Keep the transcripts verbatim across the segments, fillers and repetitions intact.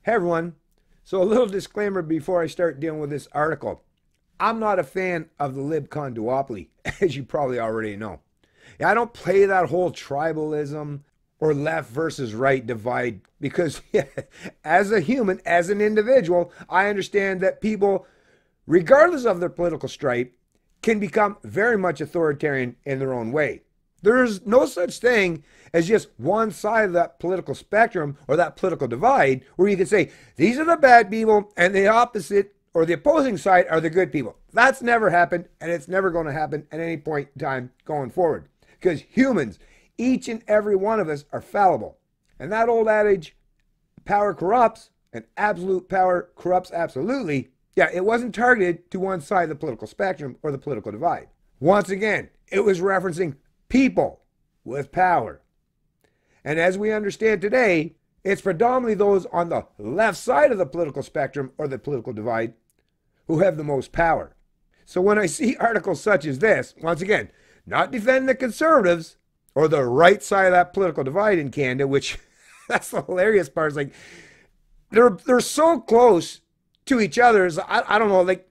Hey everyone. So a little disclaimer before I start dealing with this article. I'm not a fan of the LibCon duopoly, as you probably already know. Yeah, I don't play that whole tribalism or left versus right divide because yeah, as a human, as an individual, I understand that people, regardless of their political stripe, can become very much authoritarian in their own way. There's no such thing as just one side of that political spectrum or that political divide where you can say, these are the bad people and the opposite or the opposing side are the good people. That's never happened, and it's never going to happen at any point in time going forward. Because humans, each and every one of us, are fallible. And that old adage, power corrupts, and absolute power corrupts absolutely, yeah, it wasn't targeted to one side of the political spectrum or the political divide. Once again, it was referencing people with power. And as we understand today, it's predominantly those on the left side of the political spectrum or the political divide who have the most power. So when I see articles such as this, once again, not defending the conservatives or the right side of that political divide in Canada, which that's the hilarious part, is like they're they're so close to each other. I, I don't know, like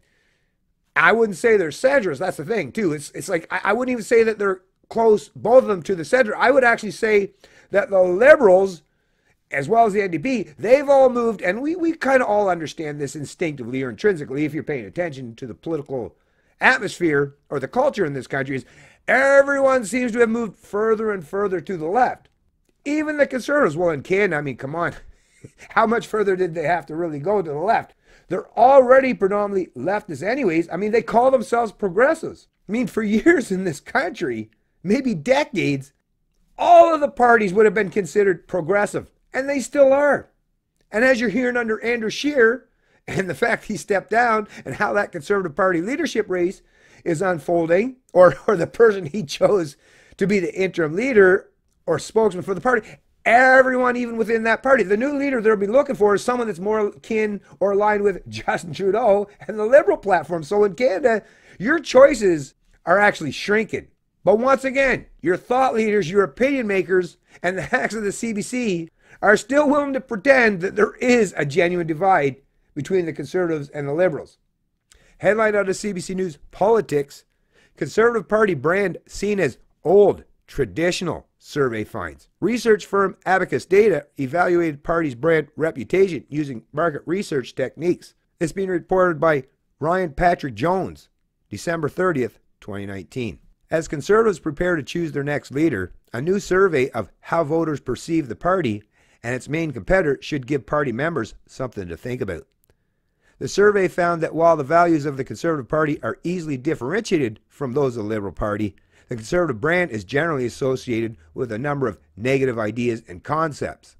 I wouldn't say they're centrists. That's the thing too. It's it's like I, I wouldn't even say that they're close, both of them, to the center. I would actually say that the Liberals, as well as the N D P, they've all moved, and we, we kind of all understand this instinctively or intrinsically if you're paying attention to the political atmosphere or the culture in this country, is everyone seems to have moved further and further to the left. Even the conservatives. Well, in Canada, I mean, come on. How much further did they have to really go to the left? They're already predominantly leftists anyways. I mean, they call themselves progressives. I mean, for years in this country, maybe decades, all of the parties would have been considered progressive, and they still are. And as you're hearing under Andrew Scheer, and the fact he stepped down, and how that Conservative Party leadership race is unfolding, or, or the person he chose to be the interim leader or spokesman for the party, everyone even within that party, the new leader they'll be looking for is someone that's more kin or aligned with Justin Trudeau and the Liberal platform. So in Canada, your choices are actually shrinking. But once again, your thought leaders, your opinion makers, and the hacks of the C B C are still willing to pretend that there is a genuine divide between the Conservatives and the Liberals. Headline out of C B C News, Politics, Conservative Party brand seen as old, traditional, survey finds. Research firm Abacus Data evaluated party's brand reputation using market research techniques. It's being reported by Ryan Patrick Jones, December thirtieth, twenty nineteen. As Conservatives prepare to choose their next leader, a new survey of how voters perceive the party and its main competitor should give party members something to think about. The survey found that while the values of the Conservative Party are easily differentiated from those of the Liberal Party, the Conservative brand is generally associated with a number of negative ideas and concepts.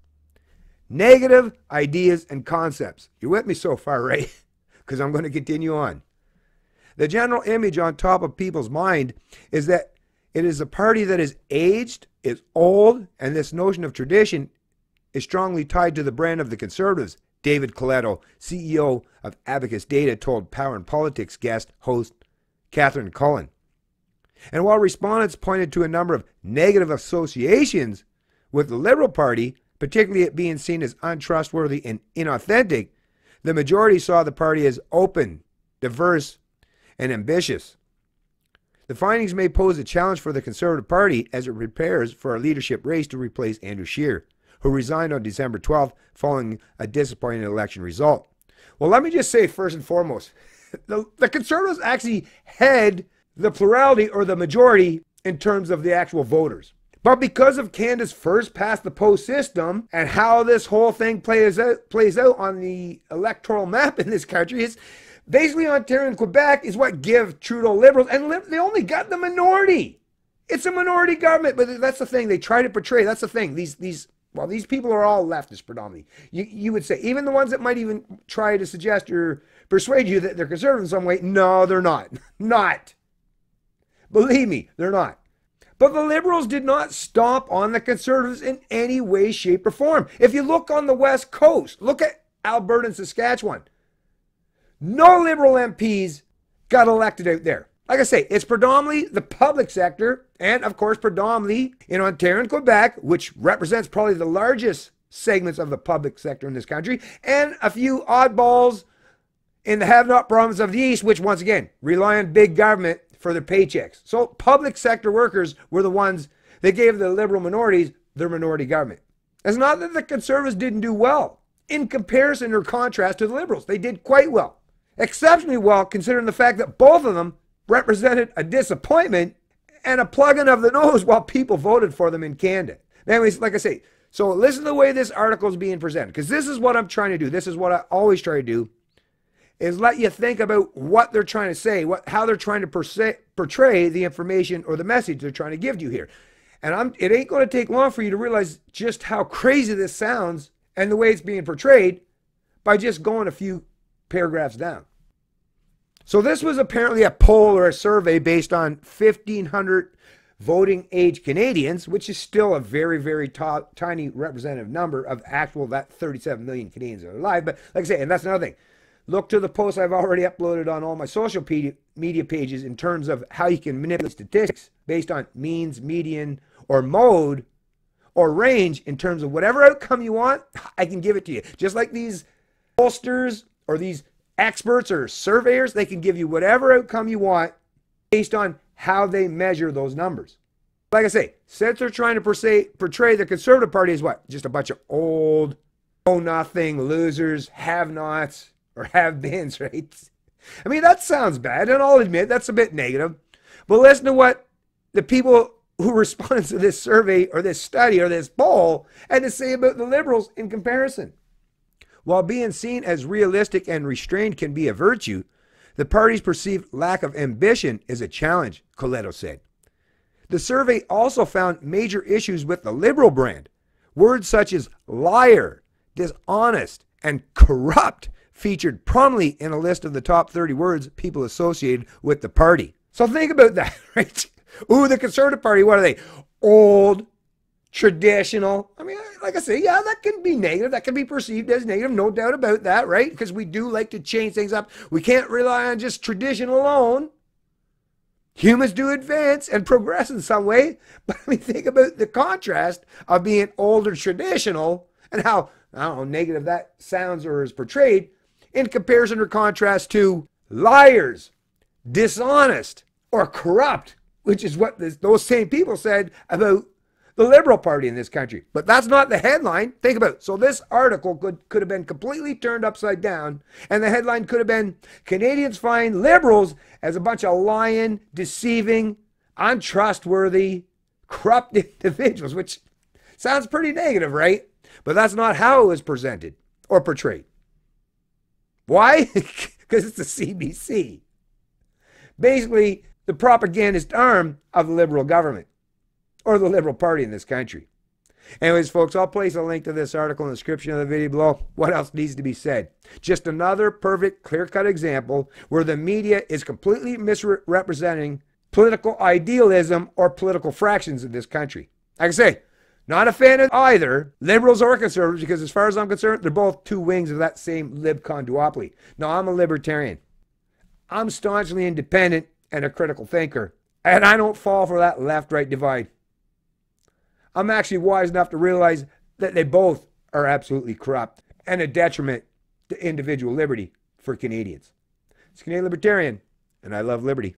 Negative ideas and concepts. You're with me so far, right? Because I'm going to continue on. The general image on top of people's mind is that it is a party that is aged, is old, and this notion of tradition is strongly tied to the brand of the Conservatives, David Coletto, C E O of Abacus Data, told Power and Politics guest host Catherine Cullen. And while respondents pointed to a number of negative associations with the Liberal Party, particularly it being seen as untrustworthy and inauthentic, the majority saw the party as open, diverse, and ambitious. The findings may pose a challenge for the Conservative Party as it prepares for a leadership race to replace Andrew Scheer, who resigned on December twelfth following a disappointing election result. Well, let me just say first and foremost, the, the Conservatives actually head the plurality or the majority in terms of the actual voters. But because of Canada's first past the post system and how this whole thing plays out, plays out on the electoral map in this country, is basically Ontario and Quebec is what give Trudeau Liberals, and they only got the minority. It's a minority government, but that's the thing they try to portray. That's the thing. These these well, these people are all leftists predominantly. You you would say, even the ones that might even try to suggest or persuade you that they're conservative in some way. No, they're not. Not. Believe me, they're not. But the Liberals did not stomp on the Conservatives in any way, shape, or form. If you look on the West Coast, look at Alberta and Saskatchewan. No Liberal M Ps got elected out there. Like I say, it's predominantly the public sector, and of course predominantly in Ontario and Quebec, which represents probably the largest segments of the public sector in this country, and a few oddballs in the have-not province of the East, which once again rely on big government for their paychecks. So public sector workers were the ones that gave the liberal minorities their minority government. It's not that the Conservatives didn't do well. In comparison or contrast to the Liberals, they did quite well. Exceptionally well, considering the fact that both of them represented a disappointment and a plugging of the nose while people voted for them in Canada. Anyways, like I say, so listen to the way this article is being presented, because this is what I'm trying to do. This is what I always try to do, is let you think about what they're trying to say, what how they're trying to portray the information or the message they're trying to give to you here. And I'm, it ain't going to take long for you to realize just how crazy this sounds and the way it's being portrayed by just going a few paragraphs down. So this was apparently a poll or a survey based on fifteen hundred voting age Canadians, which is still a very, very tiny representative number of actual that thirty-seven million Canadians that are alive. But like I say, and that's another thing. Look to the posts I've already uploaded on all my social media pages in terms of how you can manipulate statistics based on means, median, or mode, or range in terms of whatever outcome you want. I can give it to you. Just like these pollsters or these experts or surveyors, they can give you whatever outcome you want based on how they measure those numbers. Like I say, since they're trying to portray, portray the Conservative Party as what? Just a bunch of old, know-nothing losers, have-nots, or have-beens, right? I mean, that sounds bad, and I'll admit that's a bit negative. But listen to what the people who responded to this survey or this study or this poll had to say about the Liberals in comparison. While being seen as realistic and restrained can be a virtue, the party's perceived lack of ambition is a challenge, Coletto said. The survey also found major issues with the Liberal brand. Words such as liar, dishonest, and corrupt featured prominently in a list of the top thirty words people associated with the party. So think about that, right? Ooh, the Conservative Party, what are they? Old, traditional. I mean, like I say, yeah, that can be negative. That can be perceived as negative, no doubt about that, right? Because we do like to change things up. We can't rely on just tradition alone. Humans do advance and progress in some way. But I mean, think about the contrast of being old or traditional and how, I don't know, negative that sounds or is portrayed in comparison or contrast to liars, dishonest, or corrupt, which is what this, those same people said about the Liberal Party in this country. But that's not the headline. Think about it. So this article could, could have been completely turned upside down, and the headline could have been, Canadians find Liberals as a bunch of lying, deceiving, untrustworthy, corrupt individuals, which sounds pretty negative, right? But that's not how it was presented or portrayed. Why? Because it's the C B C. Basically, the propagandist arm of the Liberal government, or the Liberal Party in this country. Anyways, folks, I'll place a link to this article in the description of the video below. What else needs to be said? Just another perfect, clear-cut example where the media is completely misrepresenting political idealism or political fractions in this country. Like I say, not a fan of either Liberals or Conservatives, because as far as I'm concerned, they're both two wings of that same libcon duopoly. No, I'm a Libertarian. I'm staunchly independent and a critical thinker, and I don't fall for that left-right divide. I'm actually wise enough to realize that they both are absolutely corrupt and a detriment to individual liberty for Canadians. It's Canadian Libertarian, and I love liberty.